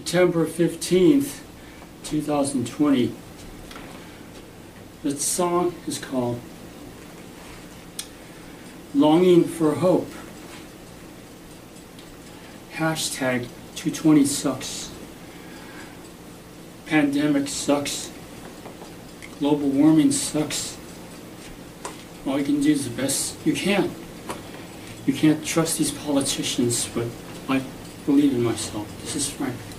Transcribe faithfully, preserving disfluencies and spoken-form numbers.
September fifteenth, two thousand twenty. The song is called Longing for Hope. Hashtag two twenty sucks. Pandemic sucks. Global warming sucks. All you can do is the best you can. You can't trust these politicians, but I believe in myself. This is Frank.